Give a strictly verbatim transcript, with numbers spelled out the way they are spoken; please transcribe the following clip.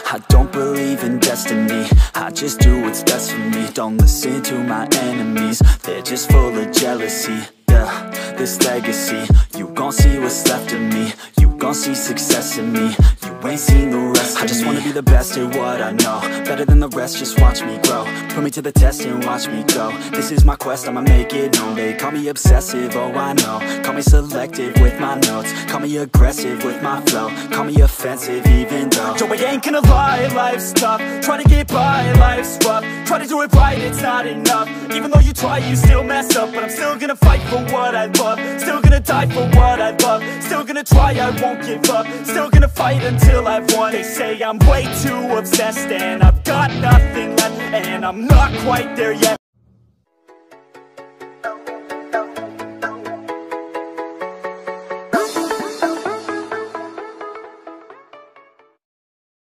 I don't believe in destiny, I just do what's best for me. Don't listen to my enemies, they're just full of jealousy. Yeah, this legacy, you gon' see what's left of me. You gon' see success in me, you ain't seen the rest of me. I just wanna be the best at what I know, better than the rest, just watch me grow. Put me to the test and watch me go. This is my quest, I'ma make it known. They call me obsessive, oh I know. Call me selective with my notes, call me aggressive with my flow. Call me offensive even though Joe, I ain't gonna lie, life's tough. Try to get by, life's rough. Try to do it right, it's not enough. Even though you try, you still mess up. But I'm still gonna fight for what I love, still gonna die for what I love, still gonna try, I won't give up, still gonna fight until I've won. They say I'm way too obsessed and I've got nothing left, and I'm not quite there yet.